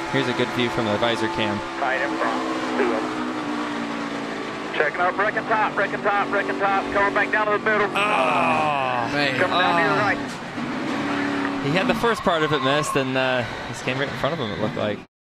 Here's a good view from the visor cam. Tight in front. 2 of them. Checking out, braking top, braking top, braking top. Coming back down to the middle. Oh, Man. Coming down to your right. He had the first part of it missed, and this came right in front of him, it looked like.